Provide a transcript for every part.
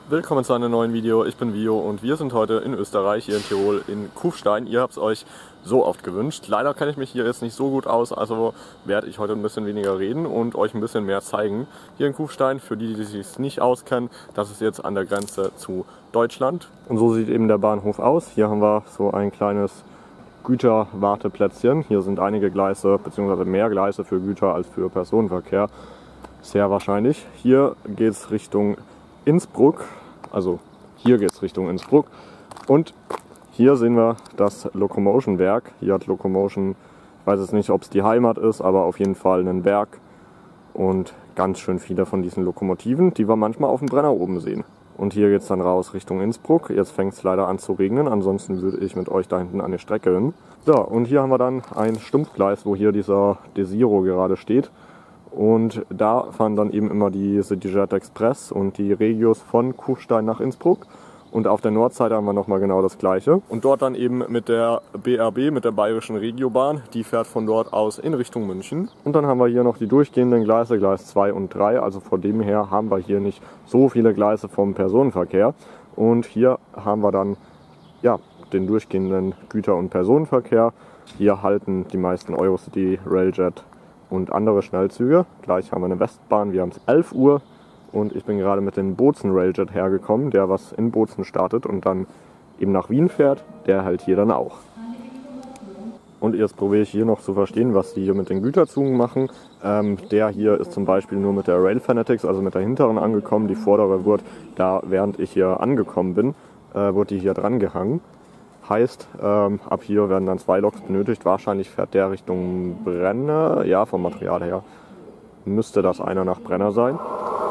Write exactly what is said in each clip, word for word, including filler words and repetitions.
Willkommen zu einem neuen Video, ich bin Vio und wir sind heute in Österreich, hier in Tirol, in Kufstein. Ihr habt es euch so oft gewünscht. Leider kenne ich mich hier jetzt nicht so gut aus, also werde ich heute ein bisschen weniger reden und euch ein bisschen mehr zeigen. Hier in Kufstein, für die, die sich nicht auskennen, das ist jetzt an der Grenze zu Deutschland. Und so sieht eben der Bahnhof aus. Hier haben wir so ein kleines Güterwarteplätzchen. Hier sind einige Gleise, beziehungsweise mehr Gleise für Güter als für Personenverkehr. Sehr wahrscheinlich. Hier geht es Richtung Innsbruck, also hier geht es Richtung Innsbruck und hier sehen wir das Locomotion-Werk. Hier hat Locomotion, ich weiß jetzt nicht, ob es die Heimat ist, aber auf jeden Fall ein Werk und ganz schön viele von diesen Lokomotiven, die wir manchmal auf dem Brenner oben sehen. Und hier geht es dann raus Richtung Innsbruck. Jetzt fängt es leider an zu regnen, ansonsten würde ich mit euch da hinten an die Strecke hin. So, und hier haben wir dann ein Stumpfgleis, wo hier dieser Desiro gerade steht. Und da fahren dann eben immer die CityJet Express und die Regios von Kufstein nach Innsbruck. Und auf der Nordseite haben wir nochmal genau das gleiche. Und dort dann eben mit der B R B, mit der Bayerischen Regiobahn, die fährt von dort aus in Richtung München. Und dann haben wir hier noch die durchgehenden Gleise, Gleis zwei und drei. Also von dem her haben wir hier nicht so viele Gleise vom Personenverkehr. Und hier haben wir dann ja, den durchgehenden Güter- und Personenverkehr. Hier halten die meisten Eurocity, Railjet und andere Schnellzüge. Gleich haben wir eine Westbahn, wir haben es elf Uhr und ich bin gerade mit dem Bozen Railjet hergekommen, der was in Bozen startet und dann eben nach Wien fährt. Der hält hier dann auch. Und jetzt probiere ich hier noch zu verstehen, was die hier mit den Güterzügen machen. Ähm, der hier ist zum Beispiel nur mit der Rail Fanatics, also mit der hinteren angekommen. Die vordere wurde, da während ich hier angekommen bin, äh, wurde die hier dran gehangen. Heißt, ähm, ab hier werden dann zwei Loks benötigt. Wahrscheinlich fährt der Richtung Brenner. Ja, vom Material her müsste das einer nach Brenner sein.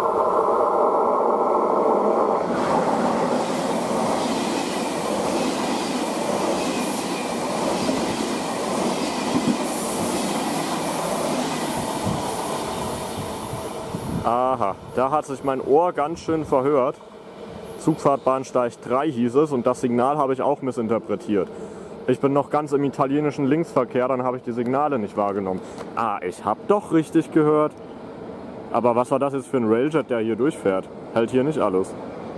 Aha, da hat sich mein Ohr ganz schön verhört. Zugfahrt Bahnsteig drei hieß es und das Signal habe ich auch missinterpretiert. Ich bin noch ganz im italienischen Linksverkehr, dann habe ich die Signale nicht wahrgenommen. Ah, ich habe doch richtig gehört. Aber was war das jetzt für ein Railjet, der hier durchfährt? Hält hier nicht alles.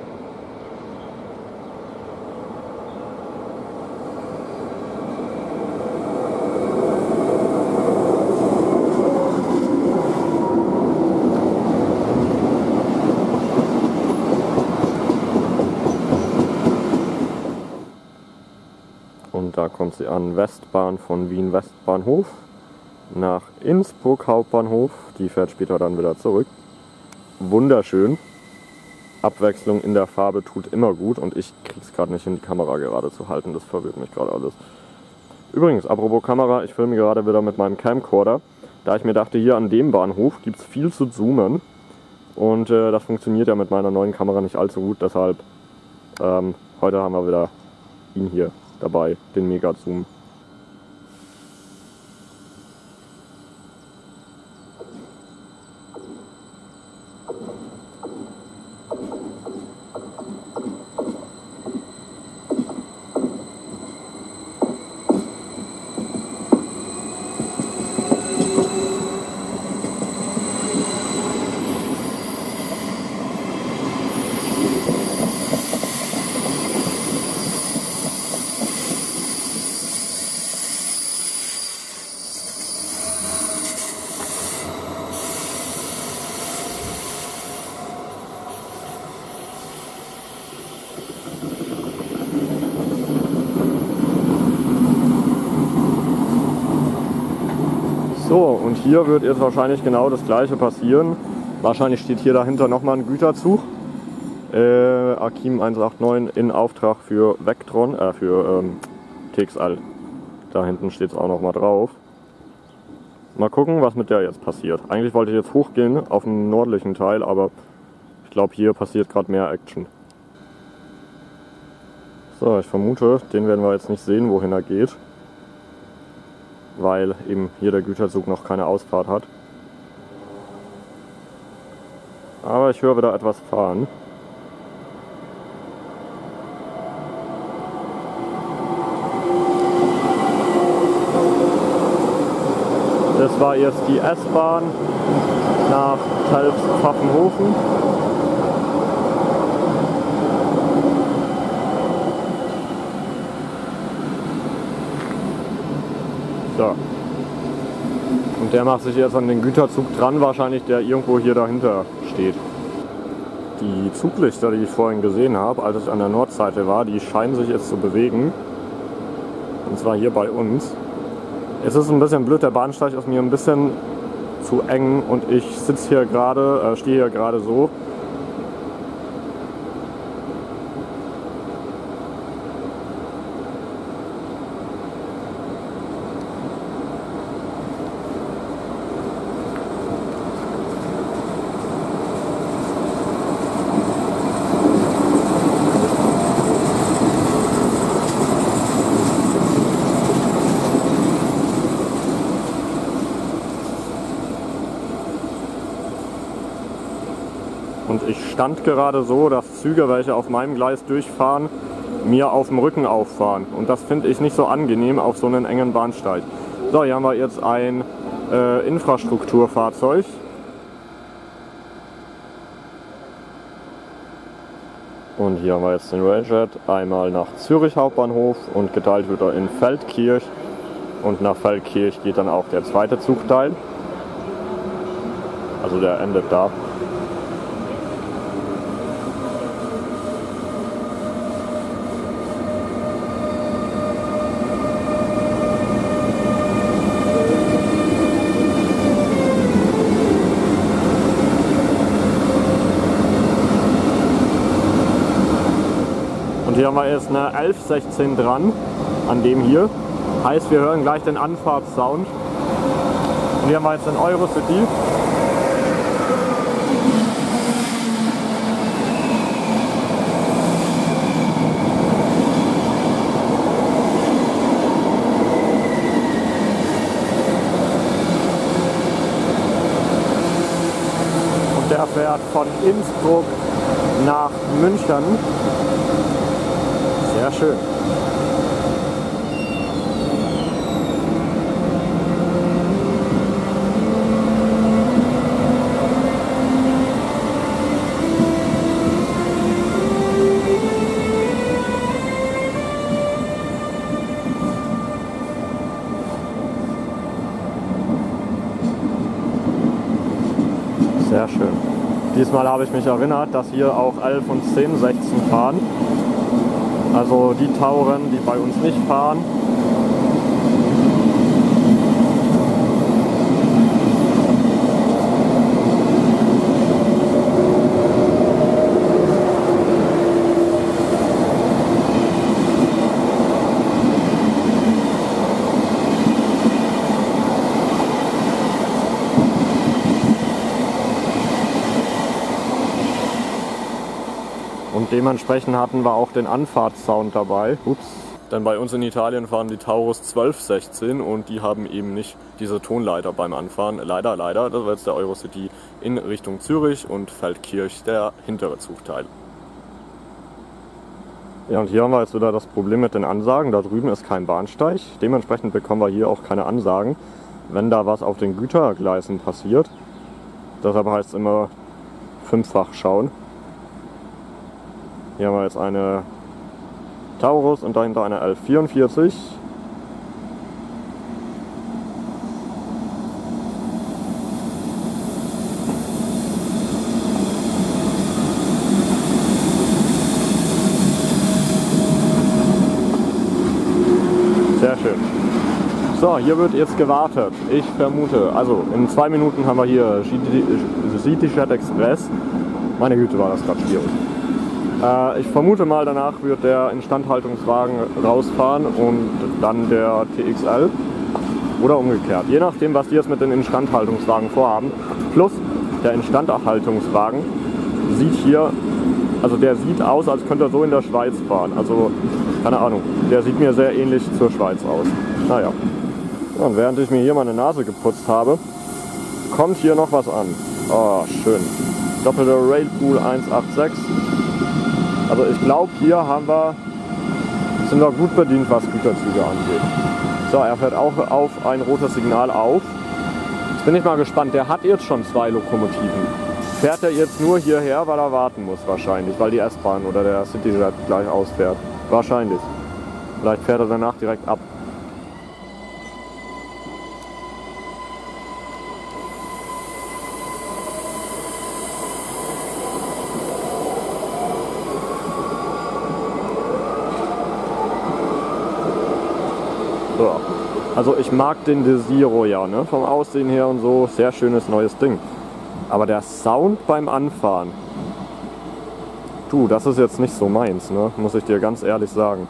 Und da kommt sie an, Westbahn von Wien Westbahnhof nach Innsbruck Hauptbahnhof. Die fährt später dann wieder zurück. Wunderschön. Abwechslung in der Farbe tut immer gut und ich krieg's gerade nicht hin, die Kamera gerade zu halten. Das verwirrt mich gerade alles. Übrigens, apropos Kamera, ich filme gerade wieder mit meinem Camcorder. Da ich mir dachte, hier an dem Bahnhof gibt's viel zu zoomen. Und äh, das funktioniert ja mit meiner neuen Kamera nicht allzu gut. Deshalb, ähm, heute haben wir wieder ihn hier dabei, den Mega Zoom. So, und hier wird jetzt wahrscheinlich genau das gleiche passieren. Wahrscheinlich steht hier dahinter nochmal ein Güterzug. Äh, Akim eins acht neun in Auftrag für Vectron, äh, für ähm, T X L. Da hinten steht es auch nochmal drauf. Mal gucken, was mit der jetzt passiert. Eigentlich wollte ich jetzt hochgehen auf den nördlichen Teil, aber ich glaube, hier passiert gerade mehr Action. So, ich vermute, den werden wir jetzt nicht sehen, wohin er geht, weil eben hier der Güterzug noch keine Ausfahrt hat. Aber ich höre wieder etwas fahren. Das war jetzt die S-Bahn nach Talbs-Pfaffenhofen. Und der macht sich jetzt an den Güterzug dran, wahrscheinlich der irgendwo hier dahinter steht. Die Zuglichter, die ich vorhin gesehen habe, als ich an der Nordseite war, die scheinen sich jetzt zu bewegen. Und zwar hier bei uns. Es ist ein bisschen blöd, der Bahnsteig ist mir ein bisschen zu eng und ich sitze hier gerade, äh, stehe hier gerade so. Und ich stand gerade so, dass Züge, welche auf meinem Gleis durchfahren, mir auf dem Rücken auffahren. Und das finde ich nicht so angenehm auf so einen engen Bahnsteig. So, hier haben wir jetzt ein äh, Infrastrukturfahrzeug. Und hier haben wir jetzt den Railjet einmal nach Zürich Hauptbahnhof und geteilt wird er in Feldkirch. Und nach Feldkirch geht dann auch der zweite Zugteil. Also der endet da. Und hier haben wir jetzt eine elf sechzehn dran, an dem hier. Heißt, wir hören gleich den Anfahrtssound. Und hier haben wir jetzt den Eurocity. Und der fährt von Innsbruck nach München. Sehr schön. Sehr schön. Diesmal habe ich mich erinnert, dass hier auch elf und zehn sechzehn fahren. Also die Tauren, die bei uns nicht fahren. Und dementsprechend hatten wir auch den Anfahrtssound dabei. Ups. Denn bei uns in Italien fahren die Taurus zwölf sechzehn und die haben eben nicht diese Tonleiter beim Anfahren. Leider, leider. Das war jetzt der Eurocity in Richtung Zürich und Feldkirch der hintere Zugteil. Ja, und hier haben wir jetzt wieder das Problem mit den Ansagen. Da drüben ist kein Bahnsteig. Dementsprechend bekommen wir hier auch keine Ansagen, wenn da was auf den Gütergleisen passiert. Deshalb heißt es immer fünffach schauen. Hier haben wir jetzt eine Taurus und dahinter eine elf vierundvierzig. Sehr schön. So, hier wird jetzt gewartet. Ich vermute, also in zwei Minuten haben wir hier CityJet Express. Meine Güte, war das gerade schwierig. Ich vermute mal, danach wird der Instandhaltungswagen rausfahren und dann der T X L oder umgekehrt. Je nachdem, was die jetzt mit den Instandhaltungswagen vorhaben. Plus der Instandhaltungswagen sieht hier, also der sieht aus, als könnte er so in der Schweiz fahren. Also, keine Ahnung, der sieht mir sehr ähnlich zur Schweiz aus. Naja. Ja, und während ich mir hier meine Nase geputzt habe, kommt hier noch was an. Oh, schön. Doppelte Railpool eins acht sechs. Also ich glaube, hier haben wir, sind wir gut bedient, was Güterzüge angeht. So, er fährt auch auf ein rotes Signal auf. Jetzt bin ich mal gespannt, der hat jetzt schon zwei Lokomotiven. Fährt er jetzt nur hierher, weil er warten muss wahrscheinlich, weil die S-Bahn oder der CityJet gleich ausfährt. Wahrscheinlich. Vielleicht fährt er danach direkt ab. Also ich mag den Desiro ja, ne? Vom Aussehen her und so, sehr schönes neues Ding. Aber der Sound beim Anfahren, du, das ist jetzt nicht so meins, ne? Muss ich dir ganz ehrlich sagen.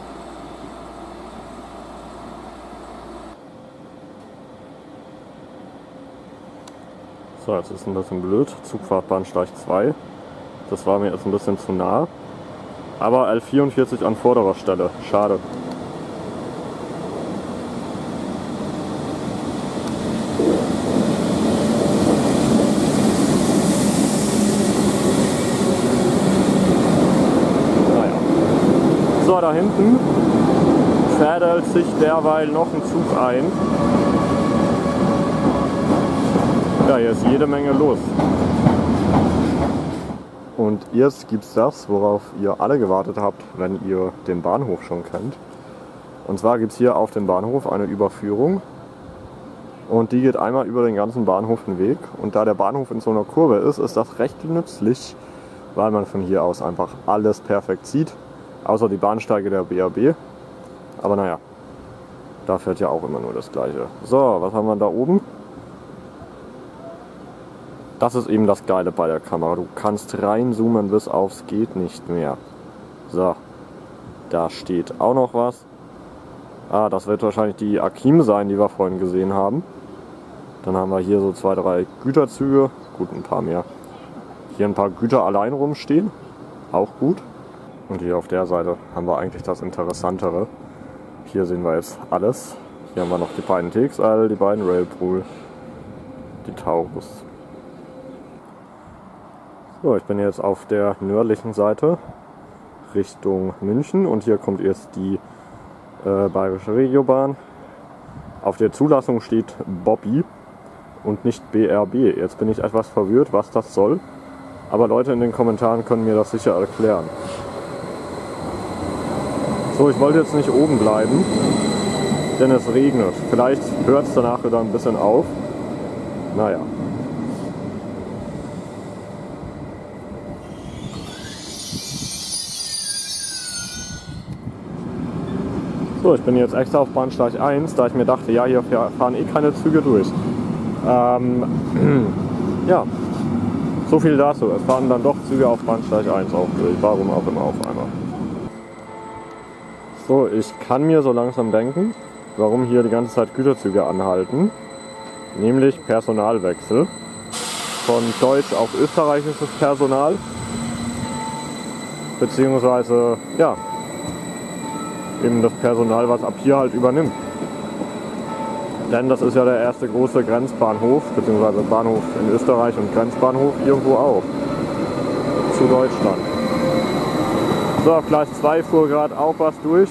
So, jetzt ist ein bisschen blöd. Zugfahrt Bahnsteig zwei. Das war mir jetzt ein bisschen zu nah. Aber L vierundvierzig an vorderer Stelle. Schade. Naja. So, da hinten fädelt sich derweil noch ein Zug ein. Ja, hier ist jede Menge los. Und jetzt gibt es das, worauf ihr alle gewartet habt, wenn ihr den Bahnhof schon kennt. Und zwar gibt es hier auf dem Bahnhof eine Überführung. Und die geht einmal über den ganzen Bahnhof hinweg. Und da der Bahnhof in so einer Kurve ist, ist das recht nützlich, weil man von hier aus einfach alles perfekt sieht. Außer die Bahnsteige der B R B. Aber naja, da fährt ja auch immer nur das Gleiche. So, was haben wir da oben? Das ist eben das Geile bei der Kamera. Du kannst reinzoomen bis aufs geht nicht mehr. So, da steht auch noch was. Ah, das wird wahrscheinlich die Akim sein, die wir vorhin gesehen haben. Dann haben wir hier so zwei, drei Güterzüge. Gut, ein paar mehr. Hier ein paar Güter allein rumstehen. Auch gut. Und hier auf der Seite haben wir eigentlich das Interessantere. Hier sehen wir jetzt alles. Hier haben wir noch die beiden T X L, die beiden Railpool, die Taurus. So, ich bin jetzt auf der nördlichen Seite Richtung München und hier kommt jetzt die äh, Bayerische Regiobahn. Auf der Zulassung steht Bobby und nicht B R B. Jetzt bin ich etwas verwirrt, was das soll. Aber Leute in den Kommentaren können mir das sicher erklären. So, ich wollte jetzt nicht oben bleiben, denn es regnet. Vielleicht hört es danach wieder ein bisschen auf. Naja. So, ich bin jetzt extra auf Bahnsteig eins, da ich mir dachte, ja, hier fahren eh keine Züge durch. Ähm, ja, so viel dazu. Es fahren dann doch Züge auf Bahnsteig eins auch durch. Warum auch immer auf einmal. So, ich kann mir so langsam denken, warum hier die ganze Zeit Güterzüge anhalten. Nämlich Personalwechsel. Von deutsch auf österreichisches Personal. Beziehungsweise, ja, eben das Personal, was ab hier halt übernimmt. Denn das ist ja der erste große Grenzbahnhof, beziehungsweise Bahnhof in Österreich und Grenzbahnhof irgendwo auch zu Deutschland. So, auf Gleis zwei fuhr gerade auch was durch.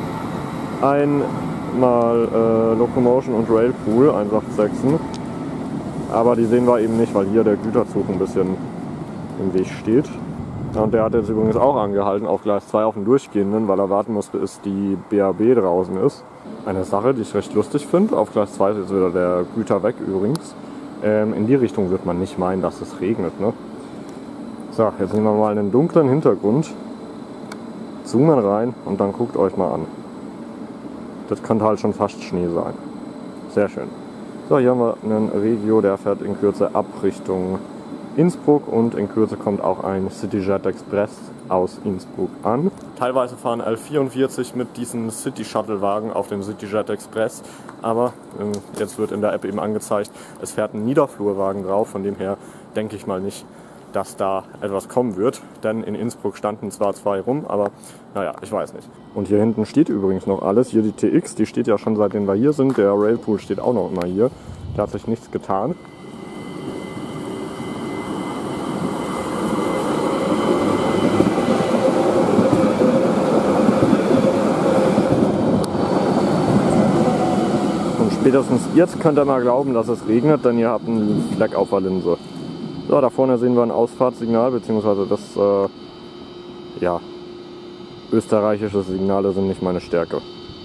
Einmal äh, Locomotion und Railpool, eins acht sechs. Aber die sehen wir eben nicht, weil hier der Güterzug ein bisschen im Weg steht. Und der hat jetzt übrigens auch angehalten auf Gleis zwei auf dem Durchgehenden, weil er warten musste, bis die B R B draußen ist. Eine Sache, die ich recht lustig finde. Auf Gleis zwei ist jetzt wieder der Güter weg übrigens. Ähm, in die Richtung wird man nicht meinen, dass es regnet, ne? So, jetzt nehmen wir mal einen dunklen Hintergrund. Zoomen rein und dann guckt euch mal an. Das könnte halt schon fast Schnee sein. Sehr schön. So, hier haben wir einen Regio, der fährt in Kürze ab Richtung Innsbruck und in Kürze kommt auch ein CityJet Express aus Innsbruck an. Teilweise fahren L vierundvierzig mit diesen City-Shuttle-Wagen auf dem CityJet Express, aber ähm, jetzt wird in der App eben angezeigt, es fährt ein Niederflurwagen drauf, von dem her denke ich mal nicht, dass da etwas kommen wird, denn in Innsbruck standen zwar zwei rum, aber naja, ich weiß nicht. Und hier hinten steht übrigens noch alles, hier die T X, die steht ja schon seitdem wir hier sind, der Railpool steht auch noch immer hier, da hat sich nichts getan. Spätestens jetzt könnt ihr mal glauben, dass es regnet, denn ihr habt einen Fleck auf der Linse. So, da vorne sehen wir ein Ausfahrtssignal, beziehungsweise das, äh, ja, österreichische Signale sind nicht meine Stärke.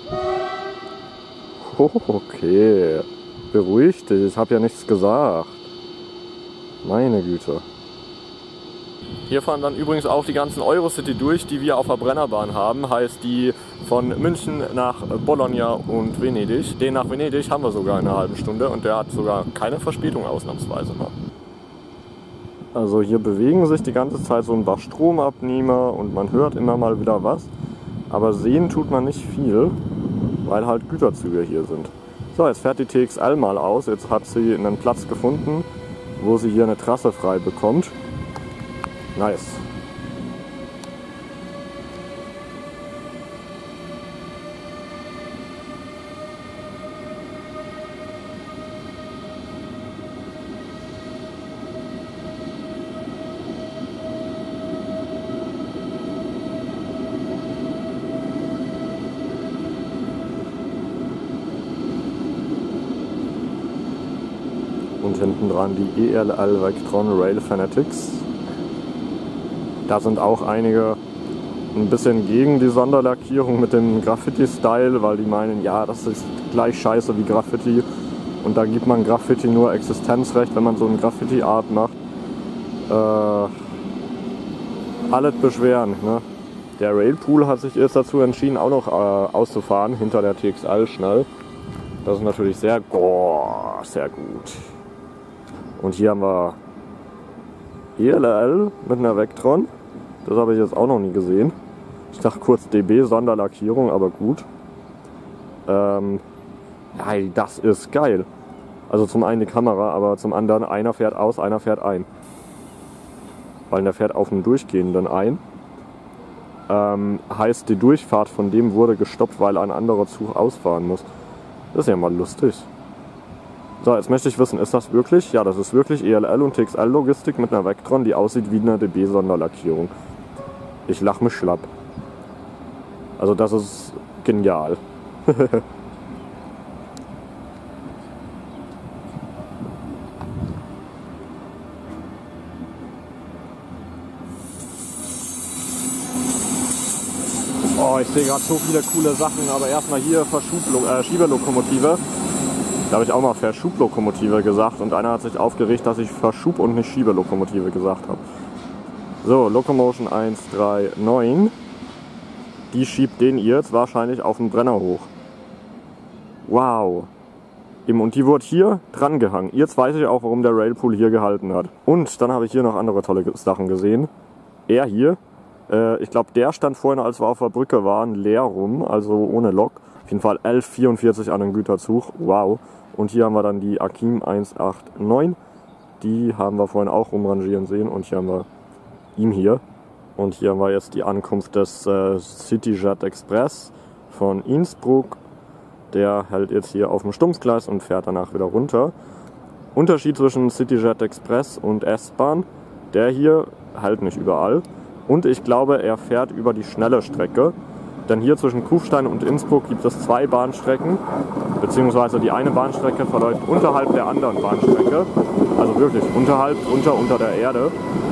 Okay, beruhig dich, ich habe ja nichts gesagt. Meine Güte. Hier fahren dann übrigens auch die ganzen Eurocity durch, die wir auf der Brennerbahn haben. Heißt die von München nach Bologna und Venedig. Den nach Venedig haben wir sogar in einer halben Stunde und der hat sogar keine Verspätung ausnahmsweise mal. Also hier bewegen sich die ganze Zeit so ein paar Stromabnehmer und man hört immer mal wieder was. Aber sehen tut man nicht viel, weil halt Güterzüge hier sind. So, jetzt fährt die T X L mal aus. Jetzt hat sie einen Platz gefunden, wo sie hier eine Trasse frei bekommt. Nice. Und hinten dran die E L L Vectron Rail Fanatics. Da sind auch einige ein bisschen gegen die Sonderlackierung mit dem Graffiti-Style, weil die meinen, ja, das ist gleich scheiße wie Graffiti und da gibt man Graffiti nur Existenzrecht, wenn man so eine Graffiti-Art macht. Äh, alles beschweren. Ne? Der Railpool hat sich jetzt dazu entschieden, auch noch äh, auszufahren, hinter der T X L schnell. Das ist natürlich sehr, oh, sehr gut. Und hier haben wir E L L mit einer Vectron. Das habe ich jetzt auch noch nie gesehen. Ich dachte kurz D B Sonderlackierung, aber gut. Ähm, ey, das ist geil. Also zum einen die Kamera, aber zum anderen einer fährt aus, einer fährt ein. Weil der fährt auf einen durchgehenden ein. Ähm, heißt, die Durchfahrt von dem wurde gestoppt, weil ein anderer Zug ausfahren muss. Das ist ja mal lustig. So, jetzt möchte ich wissen, ist das wirklich? Ja, das ist wirklich E L L und T X L Logistik mit einer Vectron, die aussieht wie eine D B Sonderlackierung. Ich lach mich schlapp. Also das ist genial. Oh, ich sehe gerade so viele coole Sachen, aber erstmal hier Verschublo äh, Schiebelokomotive. Da habe ich auch mal Verschublokomotive gesagt und einer hat sich aufgeregt, dass ich Verschub- und nicht Schiebelokomotive gesagt habe. So, Locomotion eins drei neun. Die schiebt den jetzt wahrscheinlich auf den Brenner hoch. Wow. Und die wurde hier dran gehangen. Jetzt weiß ich auch, warum der Railpool hier gehalten hat. Und dann habe ich hier noch andere tolle Sachen gesehen. Er hier, äh, ich glaube, der stand vorhin, als wir auf der Brücke waren, leer rum, also ohne Lok. Auf jeden Fall elf vierundvierzig an den Güterzug. Wow. Und hier haben wir dann die Akim eins acht neun. Die haben wir vorhin auch rumrangieren sehen. Und hier haben wir ihn hier. Und hier haben wir jetzt die Ankunft des äh, CityJet Express von Innsbruck. Der hält jetzt hier auf dem Stumpfgleis und fährt danach wieder runter. Unterschied zwischen CityJet Express und S-Bahn. Der hier hält nicht überall. Und ich glaube, er fährt über die schnelle Strecke. Denn hier zwischen Kufstein und Innsbruck gibt es zwei Bahnstrecken, beziehungsweise die eine Bahnstrecke verläuft unterhalb der anderen Bahnstrecke, also wirklich unterhalb, unter, unter der Erde.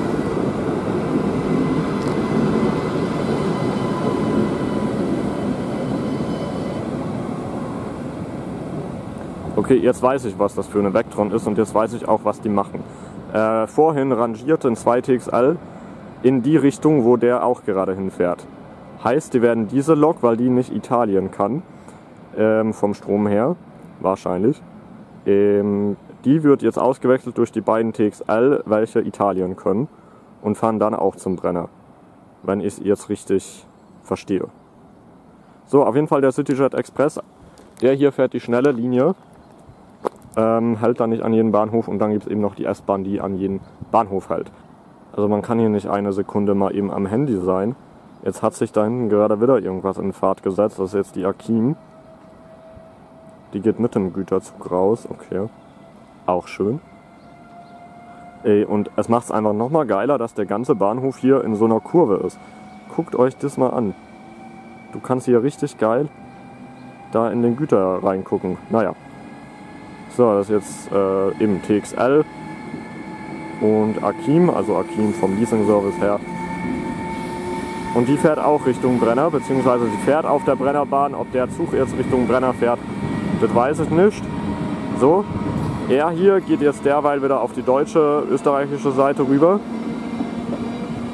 Okay, jetzt weiß ich, was das für eine Vectron ist und jetzt weiß ich auch, was die machen. Äh, vorhin rangierten zwei T X L in die Richtung, wo der auch gerade hinfährt. Heißt, die werden diese Lok, weil die nicht Italien kann, ähm, vom Strom her, wahrscheinlich, ähm, die wird jetzt ausgewechselt durch die beiden T X L, welche Italien können und fahren dann auch zum Brenner, wenn ich es jetzt richtig verstehe. So, auf jeden Fall der CityJet Express, der hier fährt die schnelle Linie, ähm, hält dann nicht an jeden Bahnhof und dann gibt es eben noch die S-Bahn, die an jeden Bahnhof hält. Also man kann hier nicht eine Sekunde mal eben am Handy sein. Jetzt hat sich da hinten gerade wieder irgendwas in Fahrt gesetzt. Das ist jetzt die Akim. Die geht mit dem Güterzug raus. Okay. Auch schön. Ey, und es macht es einfach nochmal geiler, dass der ganze Bahnhof hier in so einer Kurve ist. Guckt euch das mal an. Du kannst hier richtig geil da in den Güter reingucken. Naja. So, das ist jetzt äh, eben T X L und Akim, also Akim vom Leasing-Service her. Und die fährt auch Richtung Brenner, beziehungsweise sie fährt auf der Brennerbahn. Ob der Zug jetzt Richtung Brenner fährt, das weiß ich nicht. So, er hier geht jetzt derweil wieder auf die deutsche, österreichische Seite rüber.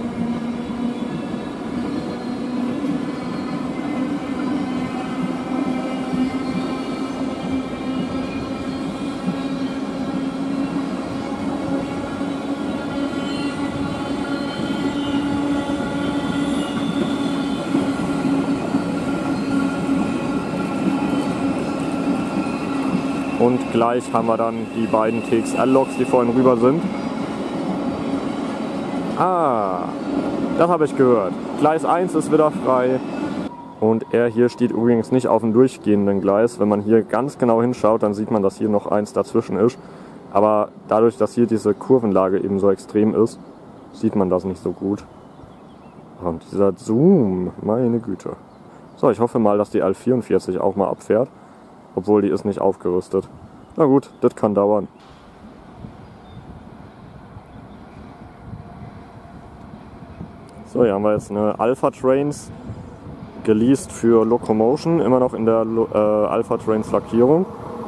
Und gleich haben wir dann die beiden T X L-Loks, die vorhin rüber sind. Ah, das habe ich gehört. Gleis eins ist wieder frei. Und er hier steht übrigens nicht auf dem durchgehenden Gleis. Wenn man hier ganz genau hinschaut, dann sieht man, dass hier noch eins dazwischen ist. Aber dadurch, dass hier diese Kurvenlage eben so extrem ist, sieht man das nicht so gut. Und dieser Zoom, meine Güte. So, ich hoffe mal, dass die L vierundvierzig auch mal abfährt. Obwohl, die ist nicht aufgerüstet. Na gut, das kann dauern. So, hier haben wir jetzt eine Alpha Trains geleast für Locomotion, immer noch in der äh, Alpha Trains Lackierung.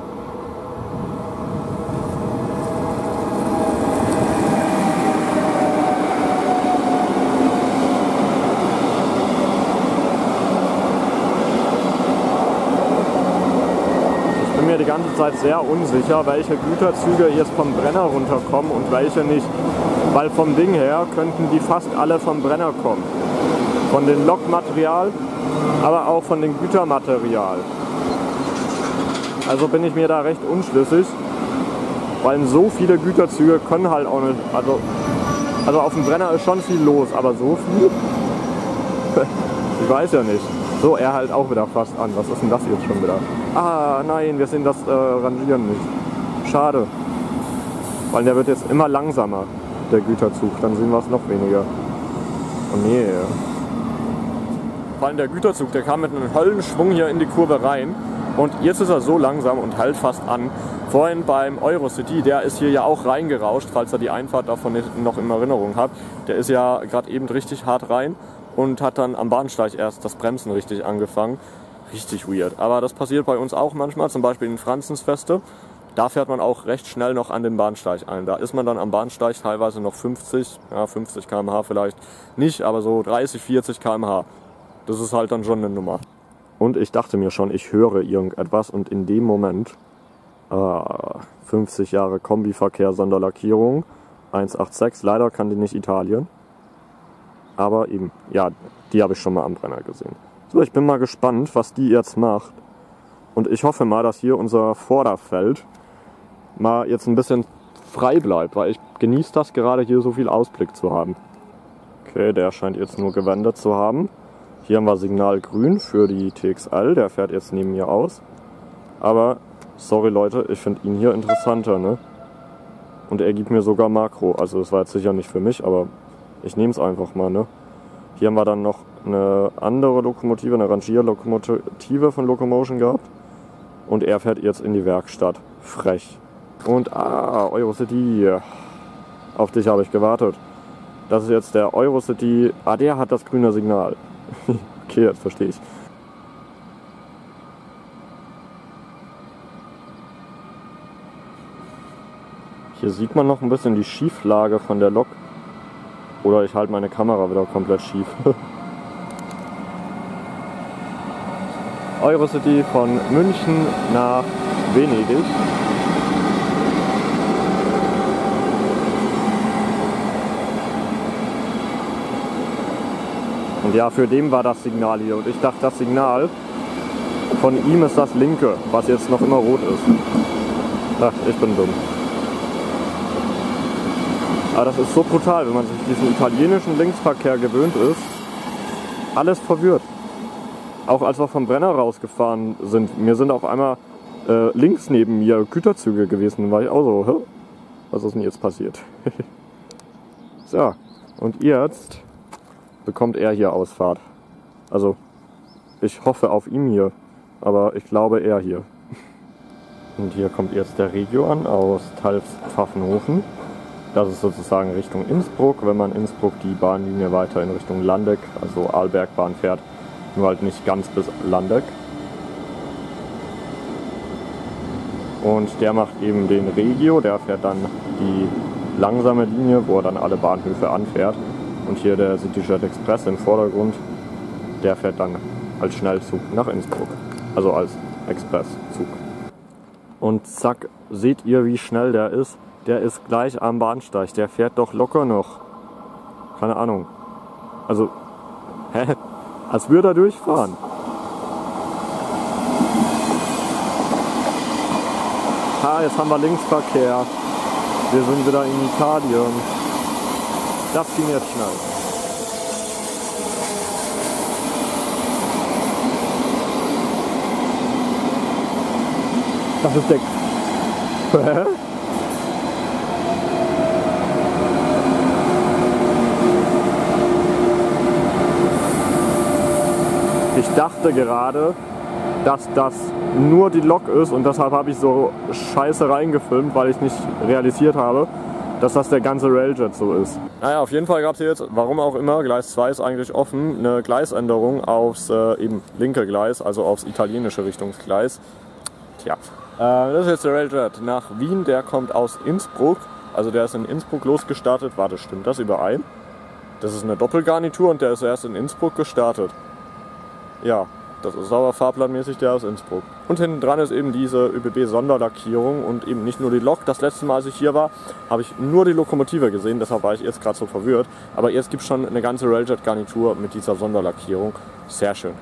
Ich bin mir die ganze Zeit sehr unsicher, welche Güterzüge jetzt vom Brenner runterkommen und welche nicht. Weil vom Ding her könnten die fast alle vom Brenner kommen. Von dem Lokmaterial, aber auch von dem Gütermaterial. Also bin ich mir da recht unschlüssig, weil so viele Güterzüge können halt auch nicht, also, also auf dem Brenner ist schon viel los, aber so viel? Ich weiß ja nicht. So, er halt auch wieder fast an. Was ist denn das jetzt schon wieder? Ah, nein, wir sehen das äh, Rangieren nicht. Schade. Weil der wird jetzt immer langsamer, der Güterzug. Dann sehen wir es noch weniger. Oh nee. Vor allem der Güterzug, der kam mit einem Höllenschwung hier in die Kurve rein. Und jetzt ist er so langsam und hält fast an. Vorhin beim Eurocity, der ist hier ja auch reingerauscht, falls ihr die Einfahrt davon noch in Erinnerung habt. Der ist ja gerade eben richtig hart rein und hat dann am Bahnsteig erst das Bremsen richtig angefangen. Richtig weird. Aber das passiert bei uns auch manchmal, zum Beispiel in Franzensfeste. Da fährt man auch recht schnell noch an den Bahnsteig ein. Da ist man dann am Bahnsteig teilweise noch fünfzig, ja, fünfzig Kilometer pro Stunde vielleicht nicht, aber so dreißig, vierzig Kilometer pro Stunde. Das ist halt dann schon eine Nummer. Und ich dachte mir schon, ich höre irgendetwas und in dem Moment ah, fünfzig Jahre Kombiverkehr Sonderlackierung eins acht sechs, leider kann die nicht Italien. Aber eben, ja, die habe ich schon mal am Brenner gesehen. So, ich bin mal gespannt, was die jetzt macht. Und ich hoffe mal, dass hier unser Vorderfeld mal jetzt ein bisschen frei bleibt, weil ich genieße das gerade hier so viel Ausblick zu haben. Okay, der scheint jetzt nur gewendet zu haben. Hier haben wir Signal grün für die T X L, der fährt jetzt neben mir aus. Aber, sorry Leute, ich finde ihn hier interessanter, ne? Und er gibt mir sogar Makro, also das war jetzt sicher nicht für mich, aber ich nehme es einfach mal, ne? Hier haben wir dann noch eine andere Lokomotive, eine Rangierlokomotive von Locomotion gehabt. Und er fährt jetzt in die Werkstatt. Frech. Und ah, Eurocity. Auf dich habe ich gewartet. Das ist jetzt der Eurocity. Ah, der hat das grüne Signal. Okay, jetzt verstehe ich. Hier sieht man noch ein bisschen die Schieflage von der Lok. Oder ich halte meine Kamera wieder komplett schief. Eurocity von München nach Venedig. Und ja, für den war das Signal hier. Und ich dachte, das Signal von ihm ist das linke, was jetzt noch immer rot ist. Ach, ich bin dumm. Aber das ist so brutal, wenn man sich diesen italienischen Linksverkehr gewöhnt ist. Alles verwirrt. Auch als wir vom Brenner rausgefahren sind, mir sind auf einmal äh, links neben mir Güterzüge gewesen. Da war ich auch so, hä? Was ist denn jetzt passiert? So, und jetzt bekommt er hier Ausfahrt. Also, ich hoffe auf ihm hier, aber ich glaube er hier. Und hier kommt jetzt der Regio an aus Talf-Pfaffenhofen. Das ist sozusagen Richtung Innsbruck, wenn man Innsbruck die Bahnlinie weiter in Richtung Landeck, also Arlbergbahn fährt. Nur halt nicht ganz bis Landeck. Und der macht eben den Regio, der fährt dann die langsame Linie, wo er dann alle Bahnhöfe anfährt. Und hier der CityJet Express im Vordergrund, der fährt dann als Schnellzug nach Innsbruck. Also als Expresszug. Und zack, seht ihr, wie schnell der ist? Der ist gleich am Bahnsteig, der fährt doch locker noch. Keine Ahnung. Also, hä? Als würde er durchfahren. Ah, jetzt haben wir Linksverkehr. Wir sind wieder in Italien. Das ging jetzt schnell. Das ist der... Hä? Ich dachte gerade, dass das nur die Lok ist und deshalb habe ich so scheiße reingefilmt, weil ich nicht realisiert habe, dass das der ganze Railjet so ist. Naja, auf jeden Fall gab es jetzt, warum auch immer, Gleis zwei ist eigentlich offen, eine Gleisänderung aufs äh, eben linke Gleis, also aufs italienische Richtungsgleis. Tja, äh, das ist jetzt der Railjet nach Wien, der kommt aus Innsbruck, also der ist in Innsbruck losgestartet. Warte, stimmt das überein? Das ist eine Doppelgarnitur und der ist erst in Innsbruck gestartet. Ja, das ist aber fahrplanmäßig der aus Innsbruck. Und hinten dran ist eben diese ÖBB-Sonderlackierung und eben nicht nur die Lok. Das letzte Mal, als ich hier war, habe ich nur die Lokomotive gesehen, deshalb war ich jetzt gerade so verwirrt. Aber jetzt gibt es schon eine ganze Railjet-Garnitur mit dieser Sonderlackierung. Sehr schön.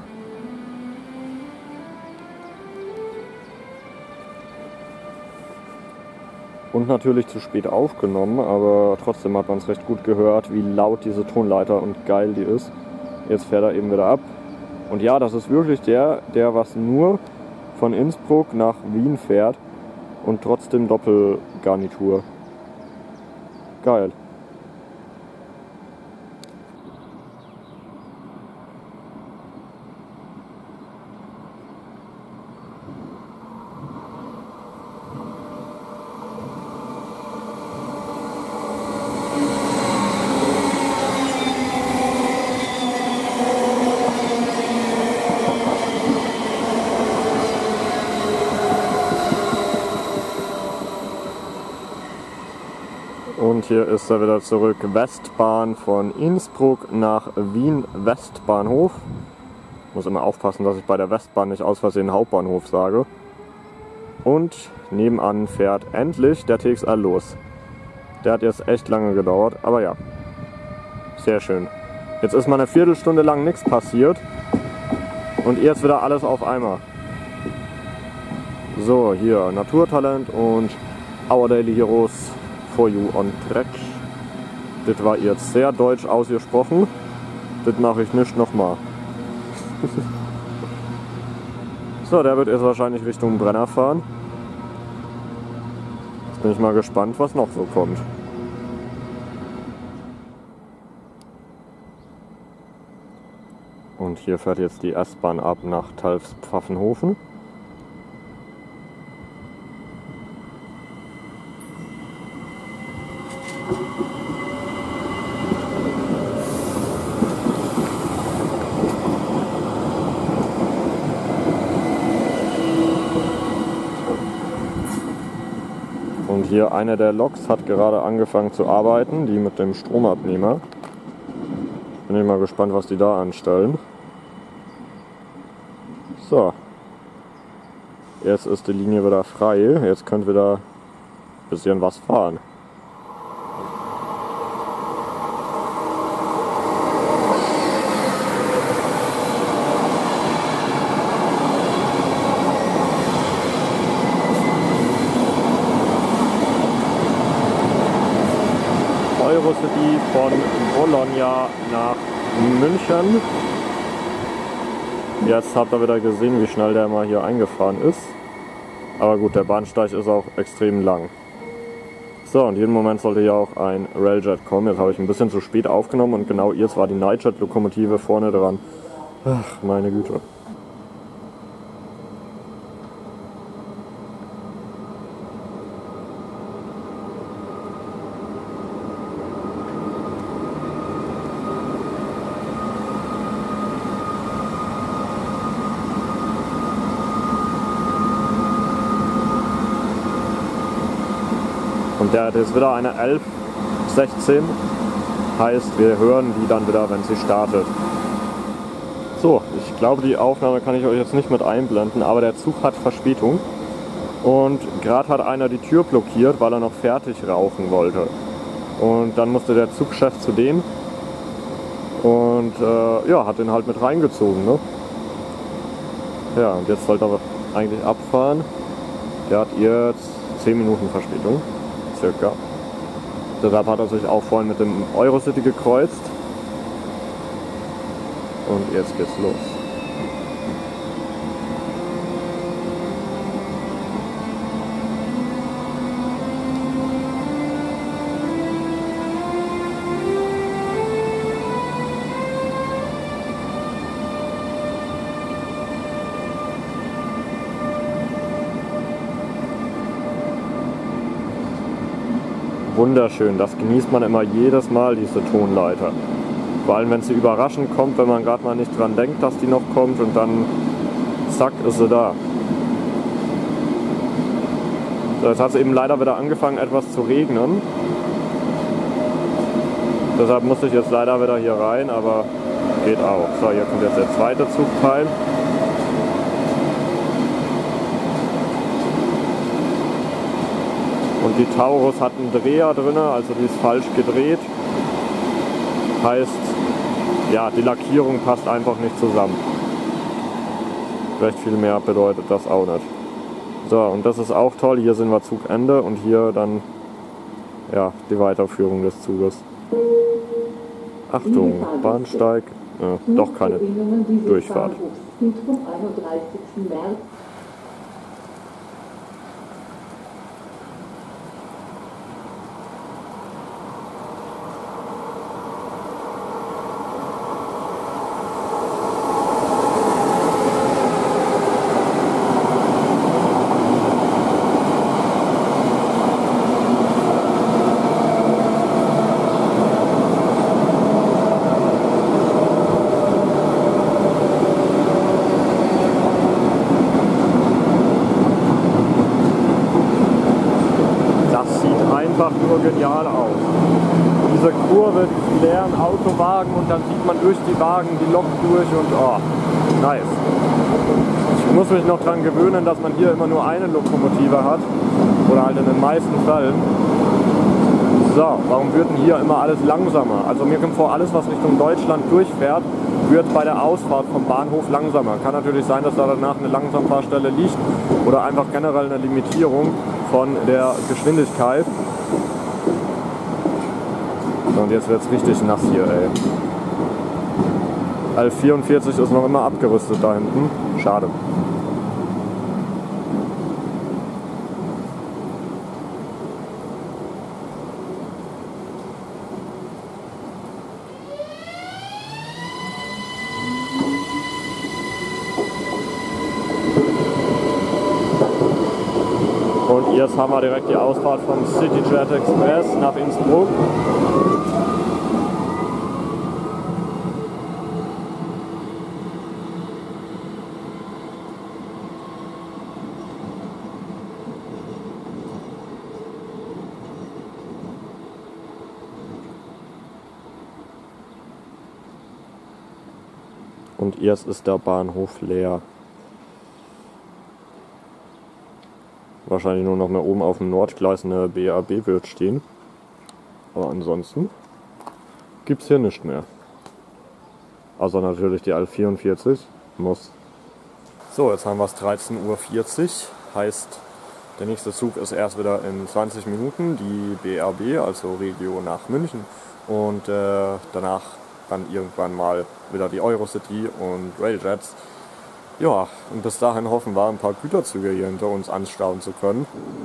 Und natürlich zu spät aufgenommen, aber trotzdem hat man es recht gut gehört, wie laut diese Tonleiter und geil die ist. Jetzt fährt er eben wieder ab. Und ja, das ist wirklich der, der was nur von Innsbruck nach Wien fährt und trotzdem Doppelgarnitur. Geil. Und hier ist er wieder zurück. Westbahn von Innsbruck nach Wien Westbahnhof. Muss immer aufpassen, dass ich bei der Westbahn nicht aus Versehen Hauptbahnhof sage. Und nebenan fährt endlich der T X L los. Der hat jetzt echt lange gedauert, aber ja. Sehr schön. Jetzt ist mal eine Viertelstunde lang nichts passiert. Und jetzt wieder alles auf einmal. So, hier Naturtalent und Our Daily Heroes. For You on Track. Das war jetzt sehr deutsch ausgesprochen. Das mache ich nicht nochmal. So, der wird jetzt wahrscheinlich Richtung Brenner fahren. Jetzt bin ich mal gespannt, was noch so kommt. Und hier fährt jetzt die S-Bahn ab nach Talfs-Pfaffenhofen. Und hier eine der Loks hat gerade angefangen zu arbeiten, die mit dem Stromabnehmer. Bin ich mal gespannt, was die da anstellen. So. Jetzt ist die Linie wieder frei. Jetzt könnt ihr da ein bisschen was fahren. Eurocity von Bologna nach München. Jetzt habt ihr wieder gesehen, wie schnell der mal hier eingefahren ist. Aber gut, der Bahnsteig ist auch extrem lang. So, und jeden Moment sollte hier auch ein Railjet kommen. Jetzt habe ich ein bisschen zu spät aufgenommen und genau jetzt war die Nightjet-Lokomotive vorne dran. Ach, meine Güte. Und der hat jetzt wieder eine elf sechzehn, heißt wir hören die dann wieder, wenn sie startet. So, ich glaube die Aufnahme kann ich euch jetzt nicht mit einblenden, aber der Zug hat Verspätung. Und gerade hat einer die Tür blockiert, weil er noch fertig rauchen wollte. Und dann musste der Zugchef zu dem und äh, ja, hat den halt mit reingezogen. Ne? Ja, und jetzt sollte er eigentlich abfahren. Der hat jetzt zehn Minuten Verspätung, circa. Deshalb hat er sich auch vorhin mit dem Eurocity gekreuzt. Und jetzt geht's los. Wunderschön, das genießt man immer jedes Mal, diese Tonleiter. Vor allem, wenn sie überraschend kommt, wenn man gerade mal nicht dran denkt, dass die noch kommt und dann zack, ist sie da. So, jetzt hat es eben leider wieder angefangen etwas zu regnen. Deshalb musste ich jetzt leider wieder hier rein, aber geht auch. So, hier kommt jetzt der zweite Zugteil. Und die Taurus hat einen Dreher drin, also die ist falsch gedreht. Heißt, ja, die Lackierung passt einfach nicht zusammen. Recht viel mehr bedeutet das auch nicht. So, und das ist auch toll. Hier sind wir Zugende und hier dann ja, die Weiterführung des Zuges. Achtung, Bahnsteig. Ja, doch keine Durchfahrt. Nur genial aus. Diese Kurve, diesen leeren Autowagen und dann sieht man durch die Wagen die Lok durch und oh, nice. Ich muss mich noch daran gewöhnen, dass man hier immer nur eine Lokomotive hat oder halt in den meisten Fällen. So, warum wird denn hier immer alles langsamer? Also mir kommt vor, alles was Richtung Deutschland durchfährt, wird bei der Ausfahrt vom Bahnhof langsamer. Kann natürlich sein, dass da danach eine Langsamfahrstelle liegt oder einfach generell eine Limitierung von der Geschwindigkeit. So, und jetzt wird es richtig nass hier, ey. L vierundvierzig ist noch immer abgerüstet da hinten. Schade. Und jetzt haben wir direkt die Ausfahrt vom CityJet Express nach Innsbruck. Und jetzt ist der Bahnhof leer. Wahrscheinlich nur noch mehr oben auf dem Nordgleis eine B A B wird stehen. Aber ansonsten gibt es hier nichts mehr. Also natürlich die L vierundvierzig muss. So, jetzt haben wir es dreizehn Uhr vierzig. Heißt, der nächste Zug ist erst wieder in zwanzig Minuten. Die B A B, also Regio nach München. Und äh, danach dann irgendwann mal wieder die Eurocity und Railjets. Ja, und bis dahin hoffen wir, ein paar Güterzüge hier hinter uns anstauen zu können.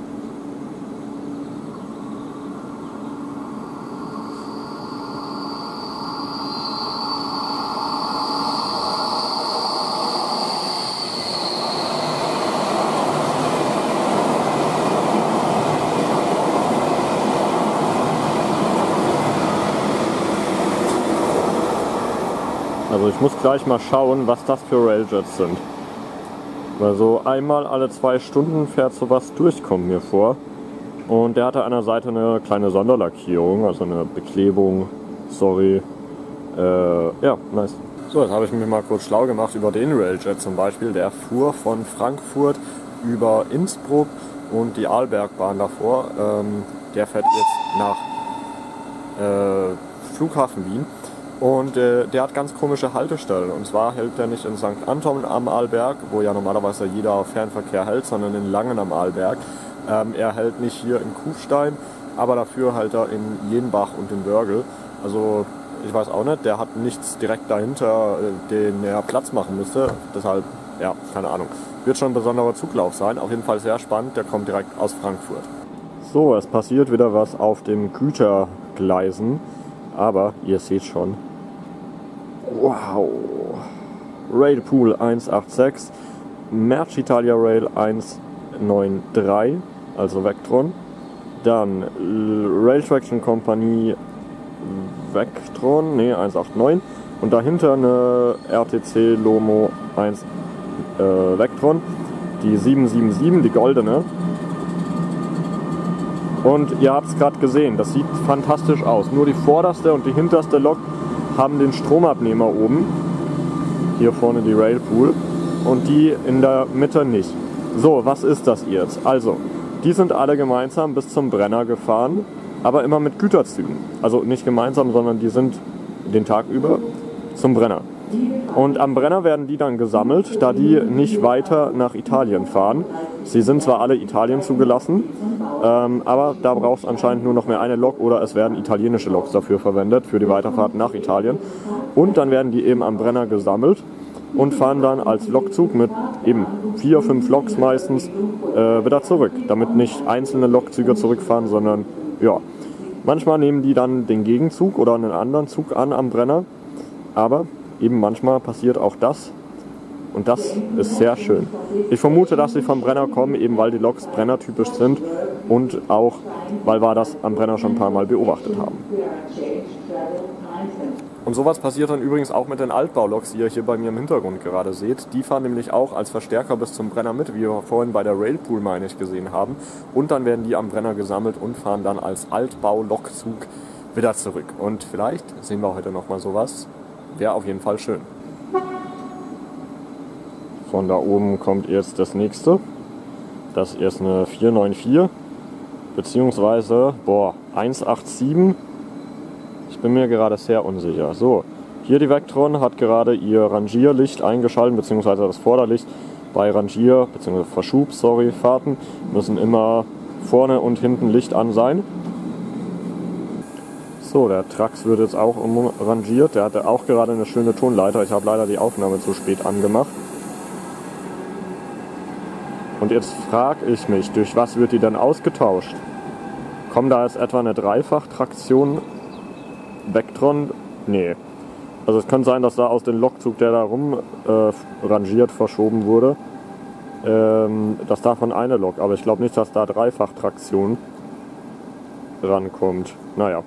Also ich muss gleich mal schauen, was das für Railjets sind. Weil so einmal alle zwei Stunden fährt sowas durch, kommt mir vor. Und der hatte an der Seite eine kleine Sonderlackierung, also eine Beklebung, sorry. Äh, ja, nice. So, jetzt habe ich mich mal kurz schlau gemacht über den Railjet zum Beispiel. Der fuhr von Frankfurt über Innsbruck und die Arlbergbahn davor. Ähm, der fährt jetzt nach äh, Flughafen Wien. Und äh, der hat ganz komische Haltestellen. Und zwar hält der nicht in Sankt Anton am Arlberg, wo ja normalerweise jeder Fernverkehr hält, sondern in Langen am Arlberg. Ähm, er hält nicht hier in Kufstein, aber dafür halt er in Jenbach und in Börgel. Also ich weiß auch nicht, der hat nichts direkt dahinter, den er Platz machen müsste. Deshalb, ja, keine Ahnung. Wird schon ein besonderer Zuglauf sein. Auf jeden Fall sehr spannend, der kommt direkt aus Frankfurt. So, es passiert wieder was auf den Gütergleisen. Aber ihr seht schon. Wow! Railpool eins acht sechs, Merci Italia Rail eins neun drei, also Vectron. Dann Rail Traction Company Vectron, ne, eins acht neun. Und dahinter eine R T C Lomo eins äh, Vectron, die sieben sieben sieben, die goldene. Und ihr habt es gerade gesehen, das sieht fantastisch aus. Nur die vorderste und die hinterste Lok haben den Stromabnehmer oben. Hier vorne die Railpool. Und die in der Mitte nicht. So, was ist das jetzt? Also, die sind alle gemeinsam bis zum Brenner gefahren, aber immer mit Güterzügen. Also nicht gemeinsam, sondern die sind den Tag über zum Brenner. Und am Brenner werden die dann gesammelt, da die nicht weiter nach Italien fahren. Sie sind zwar alle Italien zugelassen, ähm, aber da braucht es anscheinend nur noch mehr eine Lok oder es werden italienische Loks dafür verwendet, für die Weiterfahrt nach Italien. Und dann werden die eben am Brenner gesammelt und fahren dann als Lokzug mit eben vier, fünf Loks meistens äh, wieder zurück. Damit nicht einzelne Lokzüge zurückfahren, sondern ja, manchmal nehmen die dann den Gegenzug oder einen anderen Zug an am Brenner. Aber eben manchmal passiert auch das und das ist sehr schön. Ich vermute, dass sie vom Brenner kommen, eben weil die Loks brennertypisch sind und auch, weil wir das am Brenner schon ein paar Mal beobachtet haben. Und sowas passiert dann übrigens auch mit den Altbauloks, die ihr hier bei mir im Hintergrund gerade seht. Die fahren nämlich auch als Verstärker bis zum Brenner mit, wie wir vorhin bei der Railpool, meine ich, gesehen haben. Und dann werden die am Brenner gesammelt und fahren dann als Altbau-Lokzug wieder zurück. Und vielleicht sehen wir heute nochmal sowas. Wäre auf jeden Fall schön. Von da oben kommt jetzt das nächste. Das ist eine vier neun vier, beziehungsweise, boah, eins acht sieben. Ich bin mir gerade sehr unsicher. So, hier die Vectron hat gerade ihr Rangierlicht eingeschaltet, beziehungsweise das Vorderlicht. Bei Rangier, beziehungsweise Verschub, sorry, Fahrten müssen immer vorne und hinten Licht an sein. So, der Trax wird jetzt auch umrangiert. Der hatte auch gerade eine schöne Tonleiter. Ich habe leider die Aufnahme zu spät angemacht. Und jetzt frage ich mich, durch was wird die denn ausgetauscht? Kommt da jetzt etwa eine Dreifachtraktion Vectron? Nee. Also es könnte sein, dass da aus dem Lokzug, der da rum äh, rangiert, verschoben wurde, ähm, dass davon eine Lok. Aber ich glaube nicht, dass da Dreifachtraktion rankommt. Naja.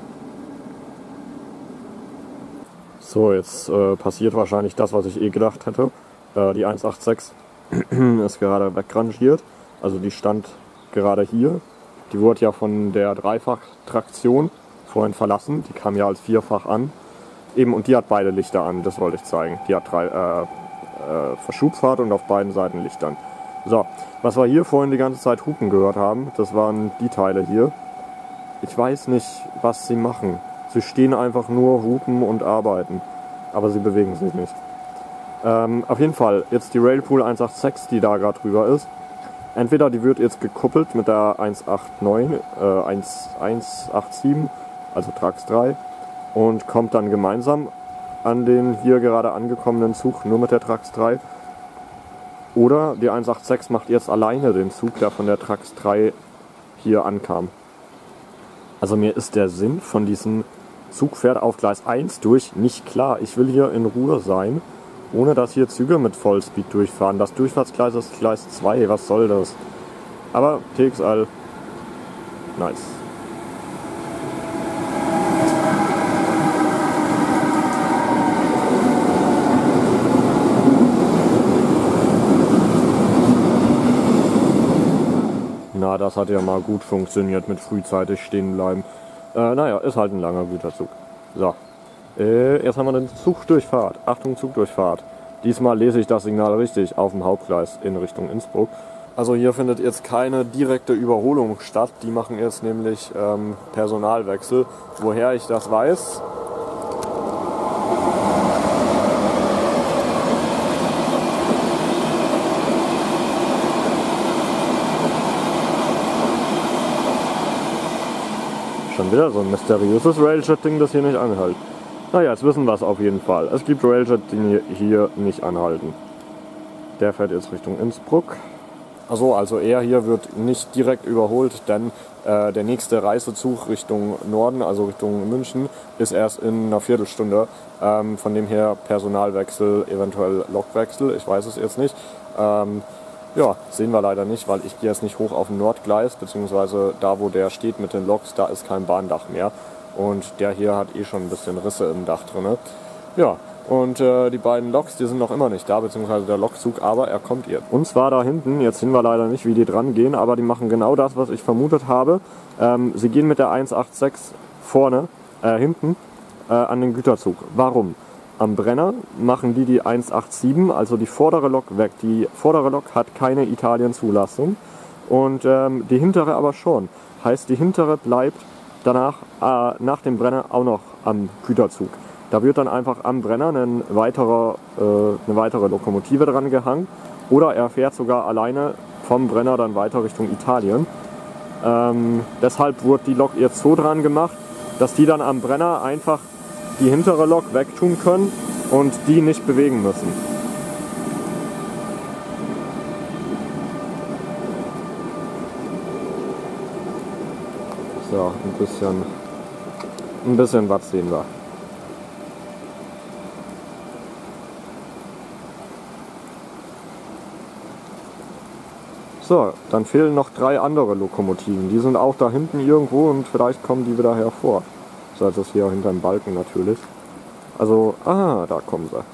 So, jetzt äh, passiert wahrscheinlich das, was ich eh gedacht hätte. Äh, die eins acht sechs ist gerade wegrangiert. Also die stand gerade hier. Die wurde ja von der Dreifachtraktion vorhin verlassen. Die kam ja als Vierfach an. Eben, und die hat beide Lichter an, das wollte ich zeigen. Die hat drei äh, äh, Verschubfahrt und auf beiden Seiten Lichtern. So, was wir hier vorhin die ganze Zeit Hupen gehört haben, das waren die Teile hier. Ich weiß nicht, was sie machen. Sie stehen einfach nur, hupen und arbeiten. Aber sie bewegen sich nicht. Ähm, auf jeden Fall, jetzt die Railpool eins acht sechs, die da gerade drüber ist. Entweder die wird jetzt gekuppelt mit der eins acht neun, äh, eins acht sieben, also Trax drei. Und kommt dann gemeinsam an den hier gerade angekommenen Zug, nur mit der Trax drei. Oder die eins acht sechs macht jetzt alleine den Zug, der von der Trax drei hier ankam. Also mir ist der Sinn von diesem Zugpferd auf Gleis eins durch nicht klar. Ich will hier in Ruhe sein, ohne dass hier Züge mit Vollspeed durchfahren. Das Durchfahrtsgleis ist Gleis zwei, was soll das? Aber T X L, nice. Na, das hat ja mal gut funktioniert mit frühzeitig stehen bleiben. Äh, naja, ist halt ein langer Güterzug. So, äh, jetzt haben wir den Zugdurchfahrt. Achtung, Zugdurchfahrt. Diesmal lese ich das Signal richtig auf dem Hauptgleis in Richtung Innsbruck. Also hier findet jetzt keine direkte Überholung statt. Die machen jetzt nämlich ähm, Personalwechsel. Woher ich das weiß? Schon wieder so ein mysteriöses Railjet-Ding, das hier nicht anhält. Naja, jetzt wissen wir es auf jeden Fall. Es gibt Railjet, die hier nicht anhalten. Der fährt jetzt Richtung Innsbruck. Achso, also er hier wird nicht direkt überholt, denn äh, der nächste Reisezug Richtung Norden, also Richtung München, ist erst in einer Viertelstunde. Ähm, von dem her Personalwechsel, eventuell Lokwechsel, ich weiß es jetzt nicht. Ähm, ja, sehen wir leider nicht, weil ich gehe jetzt nicht hoch auf dem Nordgleis, beziehungsweise da, wo der steht mit den Loks, da ist kein Bahndach mehr. Und der hier hat eh schon ein bisschen Risse im Dach drin. Ja. Und äh, die beiden Loks, die sind noch immer nicht da, beziehungsweise der Lokzug, aber er kommt jetzt. Und zwar da hinten, jetzt sehen wir leider nicht, wie die dran gehen, aber die machen genau das, was ich vermutet habe. Ähm, sie gehen mit der eins acht sechs vorne, äh, hinten, äh, an den Güterzug. Warum? Am Brenner machen die die eins acht sieben, also die vordere Lok, weg. Die vordere Lok hat keine Italien-Zulassung und ähm, die hintere aber schon. Heißt, die hintere bleibt danach, äh, nach dem Brenner auch noch am Güterzug. Da wird dann einfach am Brenner ein weiterer, äh, eine weitere Lokomotive dran gehangen oder er fährt sogar alleine vom Brenner dann weiter Richtung Italien. Ähm, deshalb wurde die Lok jetzt so dran gemacht, dass die dann am Brenner einfach die hintere Lok wegtun können und die nicht bewegen müssen. So, ein bisschen, ein bisschen was sehen wir. So, dann fehlen noch drei andere Lokomotiven. Die sind auch da hinten irgendwo und vielleicht kommen die wieder hervor. So, das ist hier hinter dem Balken natürlich. Also, ah, da kommen sie.